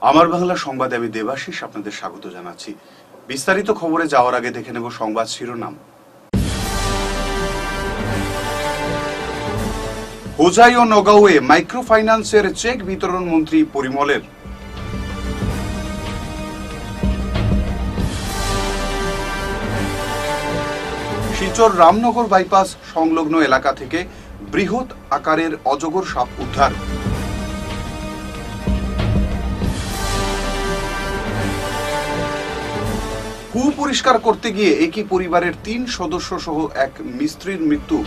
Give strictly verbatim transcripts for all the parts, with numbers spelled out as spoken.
আমার বাংলা সংবাদে আমি দেবাশিস আপনাদের স্বাগত জানাচ্ছি। বিস্তারিত খবরে যাওয়ার আগে দেখে নেব সংবাদ শিরোনাম। হোজাই ও নগাঁওয়ে মাইক্রো ফাইন্যান্সের চেক বিতরণ মন্ত্রী পরিমলের। শিলচর রামনগর বাইপাস সংলগ্ন এলাকা থেকে বৃহৎ আকারের অজগর সাপ উদ্ধার। কূপ পরিষ্কার করতে গিয়ে একই পরিবারের তিন সদস্য সহ এক মিস্ত্রির মৃত্যু।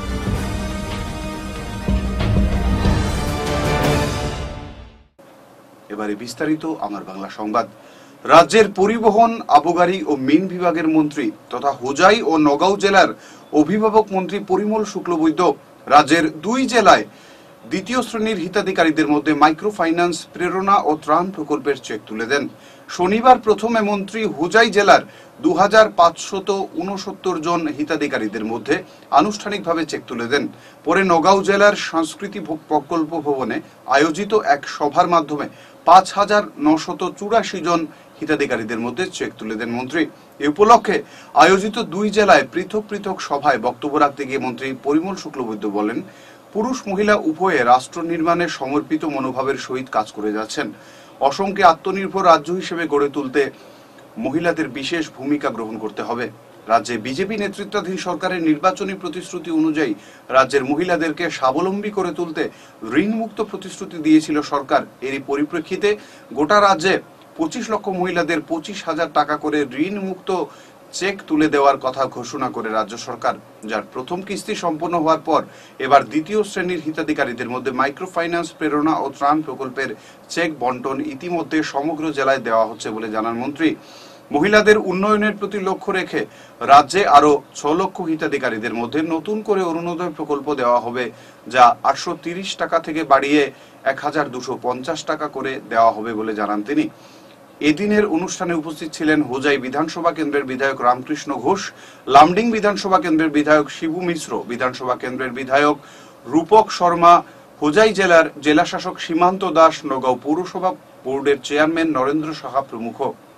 এবারে বিস্তারিত আমার বাংলা সংবাদ। রাজ্যের পরিবহন, আবগারি ও মিন বিভাগের মন্ত্রী তথা হোজাই ও নগাঁও জেলার অভিভাবক মন্ত্রী পরিমল শুক্লবৈদ্য রাজ্যের দুই জেলায় দ্বিতীয় শ্রেণীর হিতাধিকারীদের মধ্যে মাইক্রো ফাইন্যান্স প্রেরণা ও ত্রাণ প্রকল্পের চেক তুলে দেন। শনিবার প্রথমে মন্ত্রী হোজাই জেলার দু হাজার পাঁচশত উনসত্তর জন হিতাধিকারীদের মধ্যে আনুষ্ঠানিকভাবে চেক তুলে দেন। পরে নগাঁও জেলার সংস্কৃতি প্রকল্প ভবনে আয়োজিত এক সভার মাধ্যমে পাঁচ হাজার নশত চুরাশি জন হিতাধিকারীদের মধ্যে চেক তুলে দেন মন্ত্রী। এ উপলক্ষে আয়োজিত দুই জেলায় পৃথক পৃথক সভায় বক্তব্য রাখতে গিয়ে মন্ত্রী পরিমল শুক্লবৈদ্য বলেন, পুরুষ মহিলা উভয়ে রাষ্ট্র নির্মাণে সমর্পিত মনোভাবের সহিত কাজ করে যাচ্ছেন। অসমকে আত্মনির্ভর রাজ্য হিসেবে গড়ে তুলতে মহিলাদের বিশেষ ভূমিকা গ্রহণ করতে হবে। রাজ্যে বিজেপি নেতৃত্বাধীন সরকারের নির্বাচনী প্রতিশ্রুতি অনুযায়ী রাজ্যের মহিলাদেরকে স্বাবলম্বী করে তুলতে ঋণমুক্ত প্রতিশ্রুতি দিয়েছিল সরকার। এরই পরিপ্রেক্ষিতে গোটা রাজ্যে পঁচিশ লক্ষ মহিলাদের পঁচিশ হাজার টাকা করে ঋণ মুক্ত চেক তুলে দেওয়ার কথা ঘোষণা করে রাজ্য সরকার, যার প্রথম কিস্তি সম্পন্ন হওয়ার পর এবার দ্বিতীয় শ্রেণীর হিতাধিকারীদের মধ্যে মাইক্রো ফাইন্যান্স প্রেরণা ও ত্রাণ প্রকল্পের চেক বন্টন ইতিমধ্যে সমগ্র জেলায় দেওয়া হচ্ছে বলে জানান মন্ত্রী। মহিলাদের উন্নয়নের প্রতি লক্ষ্য রেখে রাজ্যে আরো ছ লক্ষ হিতাধিকারীদের মধ্যে নতুন করে অরুণোদয় প্রকল্প দেওয়া হবে, যা আটশো তিরিশ টাকা থেকে বাড়িয়ে এক হাজার দুশো পঞ্চাশ টাকা করে দেওয়া হবে বলে জানান তিনি। এদিনের অনুষ্ঠানে উপস্থিত ছিলেন হোজাই বিধানসভা কেন্দ্রের বিধায়ক রামকৃষ্ণ ঘোষ, লামডিং বিধানসভা কেন্দ্রের বিধায়ক শিবু মিশ্র, বিধানসভা কেন্দ্রের বিধায়ক রূপক শর্মা, হোজাই জেলার জেলাশাসক সীমান্ত দাস, নগাঁও পৌরসভা বোর্ডের চেয়ারম্যান নরেন্দ্র সাহা প্রমুখ।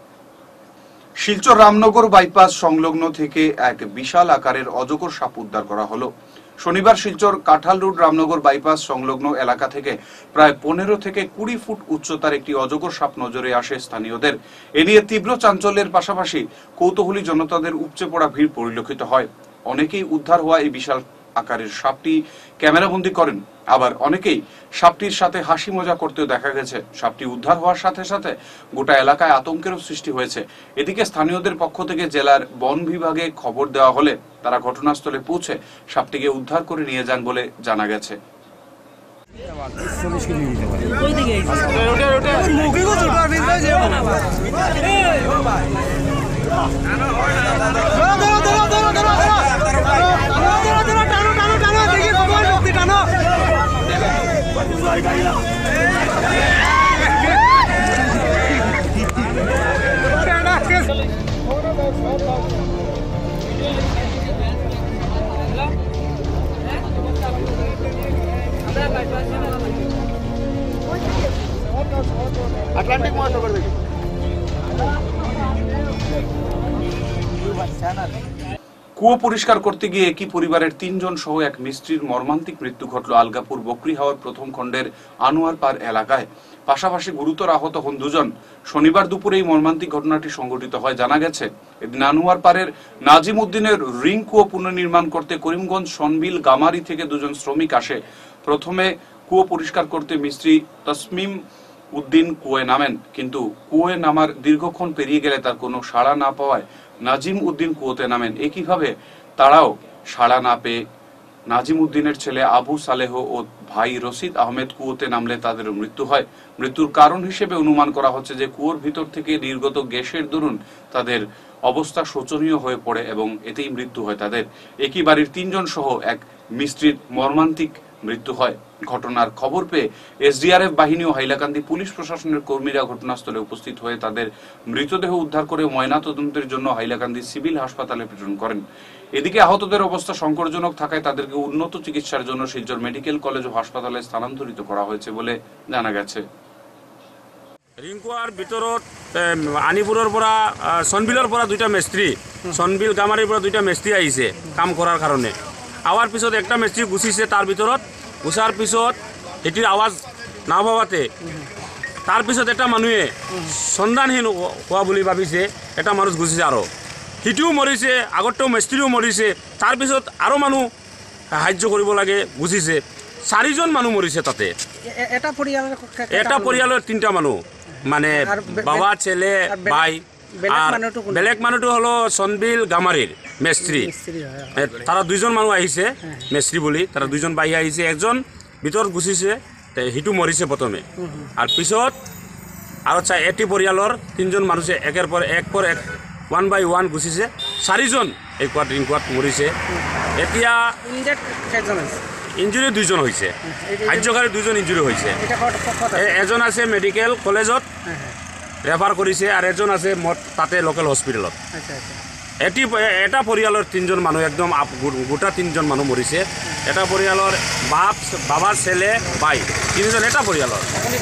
শিলচর রামনগর বাইপাস সংলগ্ন থেকে এক বিশাল আকারের অজগর সাপ উদ্ধার করা হলো। শনিবার শিলচর কাঁঠাল রোড রামনগর বাইপাস সংলগ্ন এলাকা থেকে প্রায় পনেরো থেকে কুড়ি ফুট উচ্চতার একটি অজগর সাপ নজরে আসে স্থানীয়দের। এ নিয়ে তীব্র চাঞ্চল্যের পাশাপাশি কৌতূহলী জনতাদের উপচে পড়া ভিড় পরিলক্ষিত হয়। অনেকেই উদ্ধার হওয়া এই বিশাল আকারের সাপটি ক্যামেরাবন্দি করেন, আবার অনেকেই সাপটির সাথে হাসি মজা করতেও দেখা গেছে। সাপটি উদ্ধার হওয়ার সাথে সাথে গোটা এলাকায় আতঙ্কেরও সৃষ্টি হয়েছে। এদিকে স্থানীয়দের পক্ষ থেকে জেলার বন বিভাগে খবর দেওয়া হলে তারা ঘটনাস্থলে পৌঁছে সাপটিকে উদ্ধার করে নিয়ে যান বলে জানা গেছে। अटलांटिक महासागर देखिए। কুয়ো পরিষ্কার করতে গিয়ে একই পরিবারের তিনজন সহ এক মিস্ত্রির মর্মান্তিক মৃত্যু ঘটল আলগাপুর বকরিহাওয়ার প্রথম খণ্ডের আনোয়ার পার এলাকায়। পাশাপাশি গুরুতর আহত হন দুজন। শনিবার দুপুরে এই মর্মান্তিক ঘটনাটি সংঘটিত হয়। জানা গেছে, এদিন আনোয়ার পারের নাজিম উদ্দিনের রিং কুয়ো পুনর্নির্মাণ করতে করিমগঞ্জ সনবিল গামারি থেকে দুজন শ্রমিক আসে। প্রথমে কুয়ো পরিষ্কার করতে মিস্ত্রি তসমিম উদ্দিন কুয়োয় নামেন, কিন্তু কুয়োয় নামার দীর্ঘক্ষণ পেরিয়ে গেলে তার কোনো সাড়া না পাওয়ায় নাজিম উদ্দিন কুয়োতে নামেন। একইভাবে তারাও সাড়া না পেয়ে নাজিম উদ্দিনের ছেলে আবু সালেহ ও ভাই রশিদ আহমেদ কুয়োতে নামলে তাদের মৃত্যু হয়। মৃত্যুর কারণ হিসেবে অনুমান করা হচ্ছে যে কুয়োর ভিতর থেকে নির্গত গ্যাসের দরুন তাদের অবস্থা শোচনীয় হয়ে পড়ে এবং এতেই মৃত্যু হয় তাদের। একই বাড়ির তিনজন সহ এক মিস্ত্রির মর্মান্তিক মৃত্যু হয়। ঘটনার খবর পেয়ে এসডিআরএফ বাহিনী ও হাইলাকান্দি পুলিশ প্রশাসনের কর্মীরা ঘটনাস্থলে উপস্থিত হয়ে তাদের মৃতদেহ উদ্ধার করে ময়নাতদন্তের জন্য হাইলাকান্দি সিভিল হাসপাতালে প্রেরণ করেন। এদিকে আহতদের অবস্থা সংকটজনক থাকায় তাদেরকে উন্নত চিকিৎসার জন্য শিলচর মেডিকেল কলেজ ও হাসপাতালে স্থানান্তরিত করা হয়েছে বলে জানা গেছে। রিংকুয়ার ভিতৰত আনিপুৰৰ পৰা সনবিলৰ পৰা দুইটা মিস্ত্ৰী সনবিল গামাৰীৰ পৰা দুইটা মিস্ত্ৰী আহিছে কাম কৰাৰ কাৰণে আৱাৰ পিছত একটা মিস্ত্ৰী গুচিছে তাৰ ভিতৰত গুচাৰ পিছত এটিৰ আৱাজ নাভাবাতে তাৰ পিছত এটা মানুহে সন্ধানহীন হোৱা বুলি ভাবিছে এটা মানুহ গুচিছে আৰু সিটোও মৰিছে আগতও মিস্ত্ৰীও মৰিছে তাৰ পিছত আৰু মানুহ সাহায্য কৰিব লাগে গুচিছে চাৰিজন মানুহ মৰিছে তাতে এটা পৰিয়ালৰ এটা পৰিয়ালৰ তিনিটা মানুহ মানে বাবা ছেলে ভাই আর বেলেগ মানুহটো হলো সনবিল গামারির মিস্ত্রি তারা দুইজন মানুষ আহিছে মিস্ত্রি বলি তারা দুইজন বাই আহিছে একজন ভিতৰত গুচিছে সিটো মৰিছে প্ৰথমে আর পিছত আৰু চাই এটি পৰিয়ালৰ তিনজন মানুহে একের পর এক পর এক ওয়ান বাই ওয়ান গুচিছে চাৰিজন এই কোৱাত ৰিং কোৱাত মৰিছে এতিয়া ইঞ্জুরি দুইজন হয়েছে সাহায্যকারী দুইজন ইঞ্জুরি হয়েছে এজন আছে মেডিকেল কলেজত রেফার করেছে আর এজন আছে তাতে লোকাল হসপিটালত এটি এটা পরিয়ালের তিনজন মানুষ একদম গোটা তিনজন মানুষ মরিছে এটা পরিয়ালের বাপ বাবার ছেলে ভাই তিনজন এটা পরিয়ালের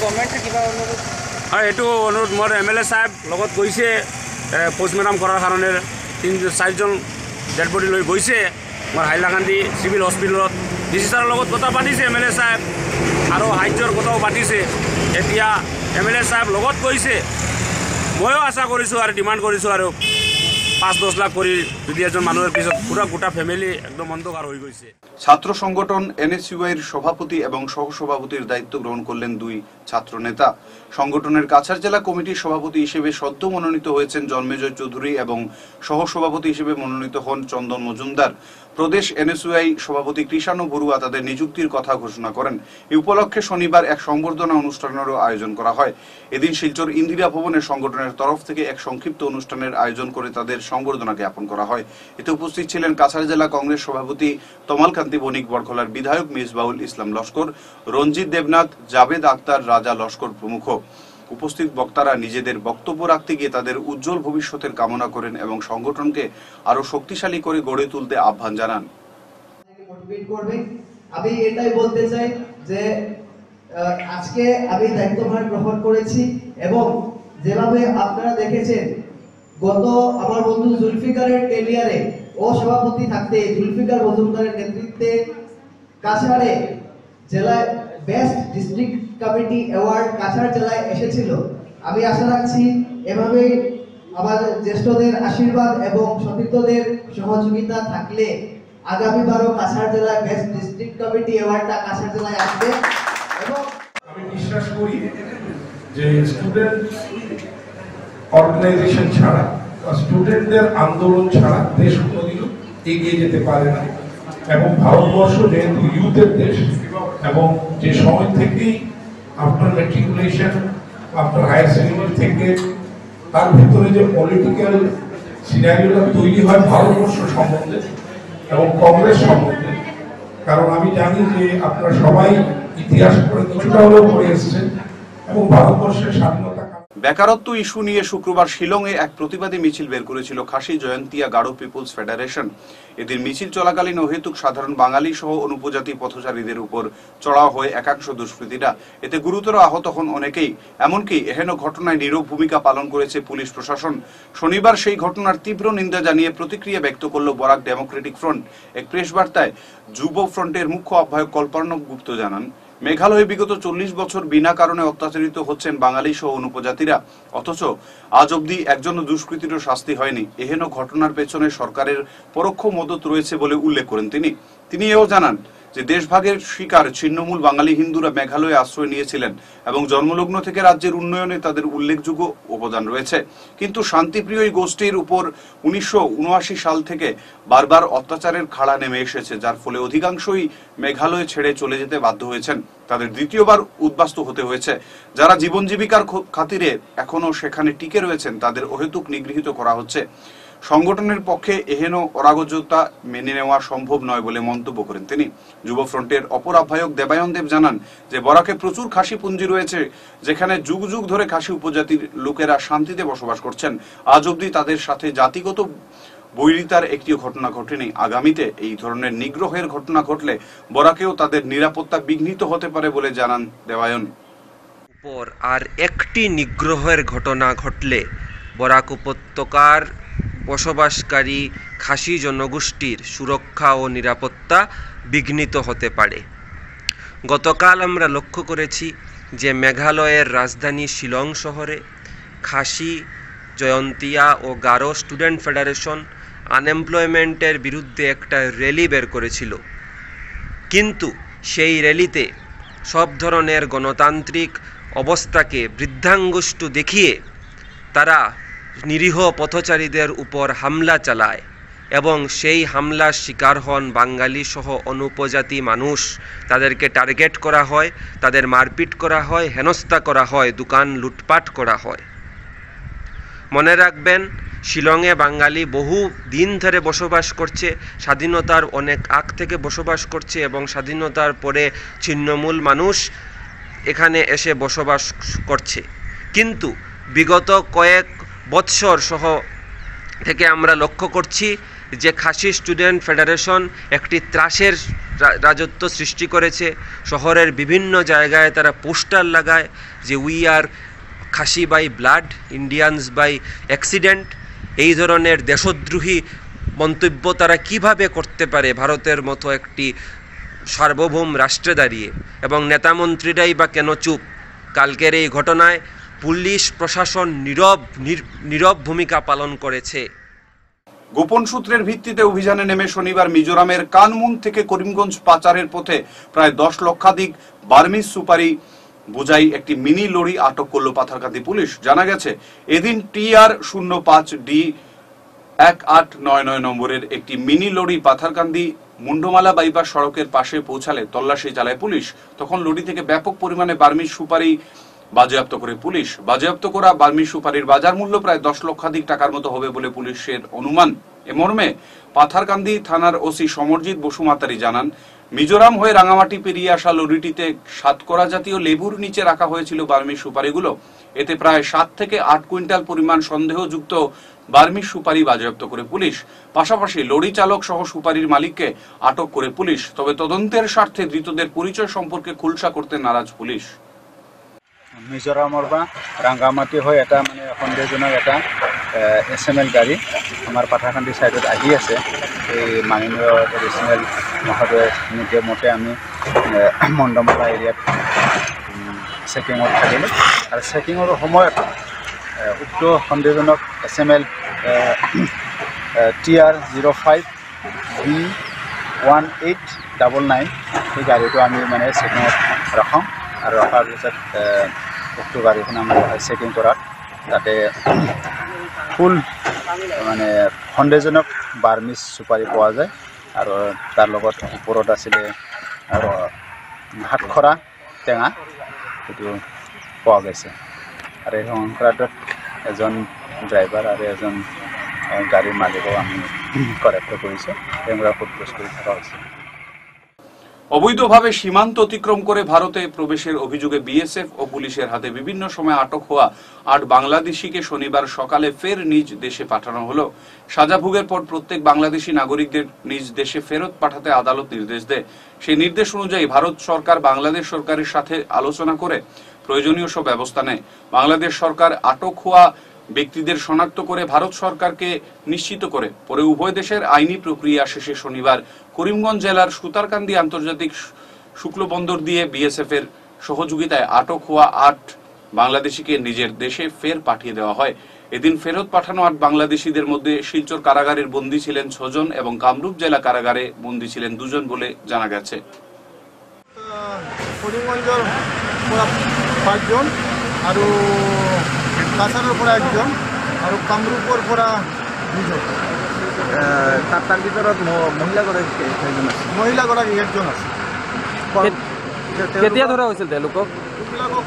হয় এইটো অনুরোধ মোর এম এল এ সাহেব লগত গৈছে পোস্টমর্টম করার কারণে তিন চারজন ডেড বডি লৈ গৈছে মোর হাইলাকান্দি সিভিল হসপিটালত ডিসি সারের লগত কথা পাতিছে এম এল এ সাহেব আৰু সাহায্যৰ কথাও পাতিছে এতিয়া এম এল এ সাহেব লগত গৈছে ময়ো আশা কৰিছোঁ আৰু ডিমাণ্ড কৰিছোঁ আৰু পাঁচ দশ লাখ করে যদি একজন মানুষের পিছত পুরা গোটা ফ্যামিলি একদম অন্ধকার হয়ে গেছে। ছাত্র সংগঠন এনএসইউআইয়ের সভাপতি এবং সহসভাপতির দায়িত্ব গ্রহণ করলেন দুই ছাত্র নেতা। সংগঠনের কাছাড় জেলা কমিটির সভাপতি হিসেবে সদ্য মনোনীত হয়েছেন জন্মেজয় চৌধুরী এবং সহসভাপতি হিসেবে মনোনীত হন চন্দন মজুমদার। প্রদেশ এনএসইউআই সভাপতি কৃষাণু বড়ুয়া তাদের নিযুক্তির কথা ঘোষণা করেন। এই উপলক্ষে শনিবার এক সংবর্ধনা অনুষ্ঠানেরও আয়োজন করা হয়। এদিন শিলচর ইন্দিরা ভবনে সংগঠনের তরফ থেকে এক সংক্ষিপ্ত অনুষ্ঠানের আয়োজন করে তাদের সংবর্ধনা জ্ঞাপন করা হয়। এতে উপস্থিত ছিলেন কাছাড় জেলা কংগ্রেস সভাপতি তমালকান্তি বণিক, বড়খলার বিধায়ক মিসবাউল ইসলাম লস্কর, রঞ্জিত দেবনাথ, জাভেদ আক্তার, রাজা লস্কর প্রমুখ। উপস্থিত বক্তারা নিজেদের বক্তব্য রাখতে গিয়ে তাদের উজ্জ্বল ভবিষ্যতের কামনা করেন এবং সংগঠনকে আরো শক্তিশালী করে গড়ে তুলতে আহ্বান জানান। আমি এটাই বলতে চাই যে আজকে আমি দায়িত্বভার গ্রহণ করেছি এবং যেভাবে আপনারা দেখেছেন গত আমার বন্ধু জুলফিকারের টেলিয়ারে ও সভাপতি থাকতে জুলফিকার মজুমদারের নেতৃত্বে কাছাড়ে জেলায় best district committee award Cachar জেলায় এসেছিল। আমি আশা রাখছি এভাবেই আমাদের জ্যেষ্ঠদের আশীর্বাদ এবং সতীর্থদের সহযোগিতা থাকলে আগামীবারও কাছাড় জেলায় বেস্ট ডিস্ট্রিক্ট কমিটি অ্যাওয়ার্ডটা কাছাড় জেলায় আসবে। এবং আমি বিশ্বাস করি যে স্টুডেন্ট অর্গানাইজেশন ছাড়া বা স্টুডেন্টদের আন্দোলন ছাড়া দেশ কোনোদিনও এগিয়ে যেতে পারে না এবং ভারতবর্ষ যেহেতু ইউথের দেশ এবং যে সময় থেকেই after matriculation after higher secondary থেকে তার ভিতরে যে পলিটিক্যাল সিনারিওটা তৈরি হয় ভারতবর্ষ সম্বন্ধে এবং কংগ্রেস সম্বন্ধে, কারণ আমি জানি যে আপনারা সবাই ইতিহাস পড়ে কিছুটা হলেও পড়ে এসেছেন এবং ভারতবর্ষের স্বাধীনতা। বেকারত্ব ইস্যু নিয়ে শুক্রবার শিলংয়ে এক প্রতিবাদী মিছিল বের করেছিল খাসি জয়ন্তিয়া গারো পিপুলস ফেডারেশন। এদিন মিছিল চলাকালীন অহেতুক সাধারণ বাঙালি সহ অনুপজাতি পথচারীদের উপর চড়াও হয়ে একাংশ দুষ্কৃতীরা। এতে গুরুতর আহত হন অনেকেই, এমনকি এহেন ঘটনায় নীরব ভূমিকা পালন করেছে পুলিশ প্রশাসন। শনিবার সেই ঘটনার তীব্র নিন্দা জানিয়ে প্রতিক্রিয়া ব্যক্ত করল বরাক ডেমোক্রেটিক ফ্রন্ট। এক প্রেস বার্তায় যুব ফ্রন্টের মুখ্য আহ্বায়ক কল্পার্ণব গুপ্ত জানান, মেঘালয়ে বিগত চল্লিশ বছর বিনা কারণে অত্যাচারিত হচ্ছেন বাঙালি সহ অনুপজাতিরা, অথচ আজ অবধি একজন দুষ্কৃতীরও শাস্তি হয়নি। এহেন ঘটনার পেছনে সরকারের পরোক্ষ মদত রয়েছে বলে উল্লেখ করেন তিনি। তিনি এও জানান যে দেশভাগের শিকার ছিন্নমূল বাঙালি হিন্দুরা মেঘালয়ে আশ্রয় নিয়েছিলেন এবং জন্মলগ্ন থেকে রাজ্যের উন্নয়নে তাদের উল্লেখযোগ্য অবদান রয়েছে, কিন্তু শান্তিপ্রিয় এই গোষ্ঠীর উপর উনিশশো উনআশি সাল থেকে বারবার অত্যাচারের খাড়া নেমে এসেছে, যার ফলে অধিকাংশই মেঘালয় ছেড়ে চলে যেতে বাধ্য হয়েছেন। তাদের দ্বিতীয়বার উদ্বাস্তু হতে হয়েছে। যারা জীবন জীবিকার খাতিরে এখনো সেখানে টিকে রয়েছেন তাদের অহেতুক নিগৃহীত করা হচ্ছে। সংগঠনের পক্ষে এহেন অরাজকতা মেনে নেওয়া সম্ভব নয় বলে মন্তব্য করেন তিনি। যুব ফ্রন্টের অপর আহ্বায়ক দেবায়ন দেব জানান যে বরাকে প্রচুর খাসি পুঞ্জি রয়েছে, যেখানে যুগ যুগ ধরে খাসি উপজাতির লোকেরা শান্তিতে বসবাস করছেন। আজ অবধি তাদের সাথে জাতিগত বৈরিতার একটিও ঘটনা ঘটেনি। আগামীতে এই ধরনের নিগ্রহের ঘটনা ঘটলে বরাকেও তাদের নিরাপত্তা বিঘ্নিত হতে পারে বলে জানান দেবায়ন। পর আর একটি নিগ্রহের ঘটনা ঘটলে বরাক উপত্যকার বসবাসকারী খাসি জনগোষ্ঠীর সুরক্ষা ও নিরাপত্তা বিঘ্নিত হতে পারে। গতকাল আমরা লক্ষ্য করেছি যে মেঘালয়ের রাজধানী শিলং শহরে খাসি, জয়ন্তিয়া ও গারো স্টুডেন্ট ফেডারেশন আনএমপ্লয়মেন্টের বিরুদ্ধে একটা র্যালি বের করেছিল, কিন্তু সেই র্যালিতে সব ধরনের গণতান্ত্রিক অবস্থাকে বৃদ্ধাঙ্গুষ্ঠ দেখিয়ে তারা নিরীহ পথচারীদের উপর হামলা চালায় এবং সেই হামলার শিকার হন বাঙালি সহ অনুপজাতি মানুষ। তাদেরকে টার্গেট করা হয়, তাদের মারপিট করা হয়, হেনস্থা করা হয়, দোকান লুটপাট করা হয়। মনে রাখবেন, শিলংয়ে বাঙালি বহু দিন ধরে বসবাস করছে, স্বাধীনতার অনেক আগ থেকে বসবাস করছে এবং স্বাধীনতার পরে ছিন্নমূল মানুষ এখানে এসে বসবাস করছে। কিন্তু বিগত কয়েক বৎসর সহ থেকে আমরা লক্ষ্য করছি যে খাসি স্টুডেন্ট ফেডারেশন একটি ত্রাসের রাজত্ব সৃষ্টি করেছে। শহরের বিভিন্ন জায়গায় তারা পোস্টার লাগায় যে we are Khasi by blood, Indians by accident. এই ধরনের দেশদ্রোহী মন্তব্য তারা কিভাবে করতে পারে ভারতের মতো একটি সার্বভৌম রাষ্ট্রে দাঁড়িয়ে? এবং নেতামন্ত্রীরাই বা কেন চুপ? কালকের এই ঘটনায় পুলিশ প্রশাসন নীরব নীরব ভূমিকা পালন করেছে। গোপন সূত্রের ভিত্তিতে অভিযানে নেমে শনিবার মিজোরামের কানমুন থেকে করিমগঞ্জ পাচারের পথে প্রায় দশ লক্ষাধিক বার্মিজ সুপারি বোঝাই একটি মিনি লরি আটক করল পাথারকান্দি পুলিশ। জানা গেছে, এদিন টি আর শূন্য পাঁচ ডি এক আট নয় নয় নম্বরের একটি mini lorry Patharkandi Mundamala bypass সড়কের পাশে পৌঁছালে তল্লাশি চালায় পুলিশ। তখন লরি থেকে ব্যাপক পরিমাণে বার্মিজ সুপারি বাজেয়াপ্ত করে পুলিশ। বাজেয়াপ্ত করা বার্মিজ সুপারির বাজার মূল্য প্রায় দশ লক্ষাধিক টাকার মতো হবে বলে পুলিশের অনুমান। এ মর্মে পাথারকান্দি থানার ওসি সমরজিৎ বসুমাতারি জানান, মিজোরাম হয়ে রাঙামাটি পেরিয়ে আসা লরিটিতে সাতকরা জাতীয় লেবুর নিচে রাখা হয়েছিল বার্মিজ সুপারিগুলো। এতে প্রায় সাত থেকে আট কুইন্টাল পরিমাণ সন্দেহযুক্ত বার্মিজ সুপারি বাজেয়াপ্ত করে পুলিশ। পাশাপাশি লরি চালক সহ সুপারির মালিককে আটক করে পুলিশ। তবে তদন্তের স্বার্থে ধৃতদের পরিচয় সম্পর্কে খুলসা করতে নারাজ পুলিশ। মিজোরামৰ পৰা ৰাংগামাটি হৈ এটা মানে সন্দেহজনক এটা এছ এম এল গাড়ী আমাৰ পাথাৰকান্দি ছাইডত আহি আছে। এই মাননীয় এডিশ্যনেল মহোদয় নিৰ্দেশ মতে আমি মণ্ডমালা এৰিয়াত চেকিঙত থাকিলোঁ আৰু চেকিঙৰ সময়ত উক্ত সন্দেহজনক S M L T R zero' five B one eight double nine সেই গাড়ীটো আমি মানে চেকিঙত ৰাখোঁ আৰু ৰখাৰ পিছত উক্ত গাড়ীখন আমাৰ চেকিং কৰাত তাতে ফুল মানে সন্দেহজনক বাৰ্মিজ চুপাৰি পোৱা যায় আৰু তাৰ লগত ওপৰত আছিলে আৰু হাতখৰা টেঙা সেইটো পোৱা গৈছে। আৰু এই সংক্ৰান্তত এজন ড্ৰাইভাৰ আৰু এজন গাড়ীৰ মালিকক আমি কৰেক্ট কৰিছোঁ, তেওঁক সোধপোছ কৰি থকা হৈছে। অবৈধভাবে সীমান্ত অতিক্রম করে ভারতে প্রবেশের অভিযোগে বিএসএফ ও পুলিশের হাতে বিভিন্ন সময় আটক হওয়া আট বাংলাদেশিকে শনিবার সকালে ফের নিজ দেশে পাঠানো হলো। সাজা ভোগের পর প্রত্যেক বাংলাদেশি নাগরিকদের নিজ দেশে ফেরত পাঠাতে আদালত নির্দেশ দেয়। সেই নির্দেশ অনুযায়ী ভারত সরকার বাংলাদেশ সরকারের সাথে আলোচনা করে প্রয়োজনীয় সব ব্যবস্থা নেয়। বাংলাদেশ সরকার আটক হওয়া ব্যক্তিদের শনাক্ত করে ভারত সরকারকে নিশ্চিত করে পরে উভয় দেশের আইনি প্রক্রিয়া শেষে শনিবার করিমগঞ্জ জেলার সুতারকান্দি আন্তর্জাতিক শুক্ল বন্দর দিয়ে বিএসএফ এর সহযোগিতায় আটক হওয়া আট বাংলাদেশিকে নিজের দেশে ফের পাঠিয়ে দেওয়া হয়। এদিন ফেরত পাঠানো আট বাংলাদেশিদের মধ্যে শিলচর কারাগারের বন্দী ছিলেন ছজন এবং কামরূপ জেলা কারাগারে বন্দী ছিলেন দুজন বলে জানা গেছে। করিমগঞ্জের পাঁচজন আর কাছারের পৰা একজন আৰু কামৰূপৰ পৰা দুজন। তাৰ ভিতৰত মহিলাগৰাকী মহিলাগৰাকী একজন আছে। কেতিয়া ধৰা হৈছিল তেওঁলোকক? এইবিলাকক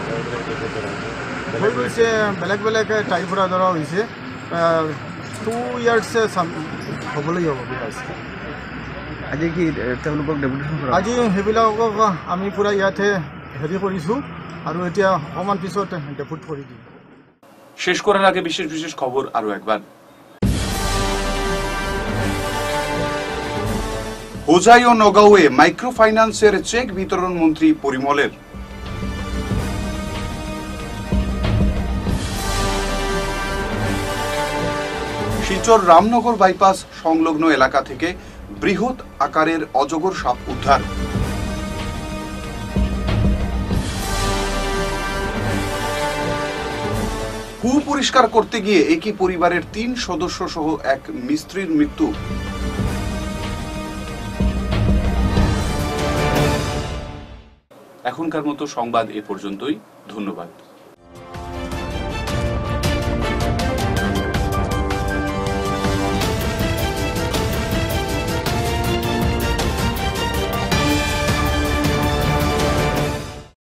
হৈ গৈছে বেলেগ বেলেগ ঠাইৰ পৰা ধৰা হৈছে, টু ইয়াৰ্ছ হ'বলৈ হ'ব আছে। আজি কি তেওঁলোকক ডেপুটেশ্যন কৰা? আজি সেইবিলাকক আমি পূৰা ইয়াতে হেৰি কৰিছোঁ আৰু এতিয়া অকণমান পিছত ডেপুট কৰি দিম। শেষ করার আগে বিশেষ বিশেষ খবর আরো একবার। হোজাই ও নগাঁওয়ে মাইক্রো ফাইন্যান্সের চেক বিতরণ মন্ত্রী পরিমলের। শিলচর রামনগর বাইপাস সংলগ্ন এলাকা থেকে বৃহৎ আকারের অজগর সাপ উদ্ধার। কূপ পরিষ্কার করতে গিয়ে একই পরিবারের তিন সদস্য সহ এক মিস্ত্রির মৃত্যু। এখনকার মতো সংবাদ এ পর্যন্তই। ধন্যবাদ।